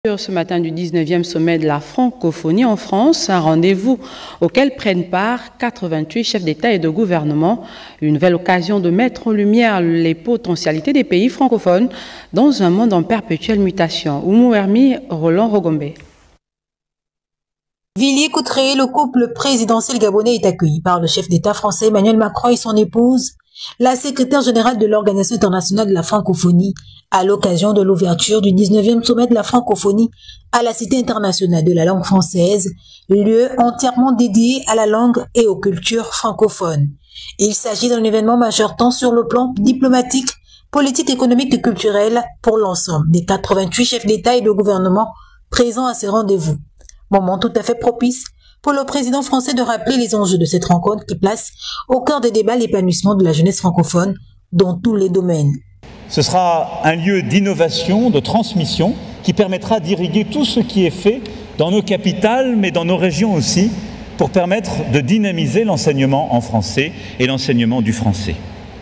Ce matin du 19e sommet de la francophonie en France, un rendez-vous auquel prennent part 88 chefs d'État et de gouvernement. Une nouvelle occasion de mettre en lumière les potentialités des pays francophones dans un monde en perpétuelle mutation. Oumou Hermi, Roland Rogombe. Villiers-Cotterêts, le couple présidentiel gabonais est accueilli par le chef d'État français Emmanuel Macron et son épouse, la secrétaire générale de l'Organisation internationale de la francophonie, à l'occasion de l'ouverture du 19e sommet de la francophonie à la Cité internationale de la langue française, lieu entièrement dédié à la langue et aux cultures francophones. Il s'agit d'un événement majeur tant sur le plan diplomatique, politique, économique et culturel pour l'ensemble des 88 chefs d'État et de gouvernement présents à ce rendez-vous. Moment tout à fait propice pour le président français de rappeler les enjeux de cette rencontre qui place au cœur des débats l'épanouissement de la jeunesse francophone dans tous les domaines. Ce sera un lieu d'innovation, de transmission, qui permettra d'irriguer tout ce qui est fait dans nos capitales, mais dans nos régions aussi, pour permettre de dynamiser l'enseignement en français et l'enseignement du français.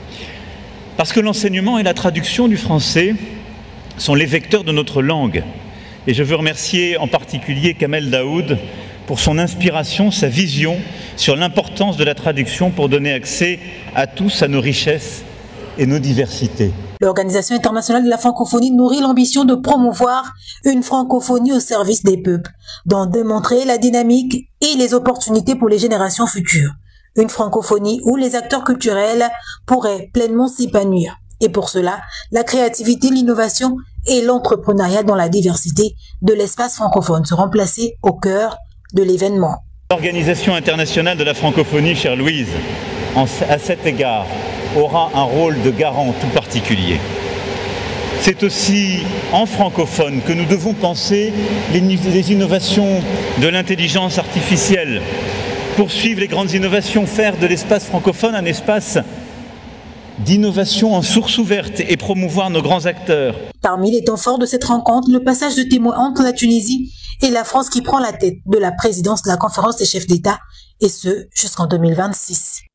Parce que l'enseignement et la traduction du français sont les vecteurs de notre langue. Et je veux remercier en particulier Kamel Daoud pour son inspiration, sa vision sur l'importance de la traduction pour donner accès à tous à nos richesses et nos diversités. L'Organisation internationale de la francophonie nourrit l'ambition de promouvoir une francophonie au service des peuples, d'en démontrer la dynamique et les opportunités pour les générations futures. Une francophonie où les acteurs culturels pourraient pleinement s'épanouir. Et pour cela, la créativité, l'innovation et l'entrepreneuriat dans la diversité de l'espace francophone seront placés au cœur de l'événement. L'Organisation internationale de la francophonie, chère Louise, à cet égard, aura un rôle de garant tout particulier. C'est aussi en francophone que nous devons penser les innovations de l'intelligence artificielle, poursuivre les grandes innovations, faire de l'espace francophone un espace d'innovation en source ouverte et promouvoir nos grands acteurs. Parmi les temps forts de cette rencontre, le passage de témoin entre la Tunisie et la France qui prend la tête de la présidence de la conférence des chefs d'État, et ce jusqu'en 2026.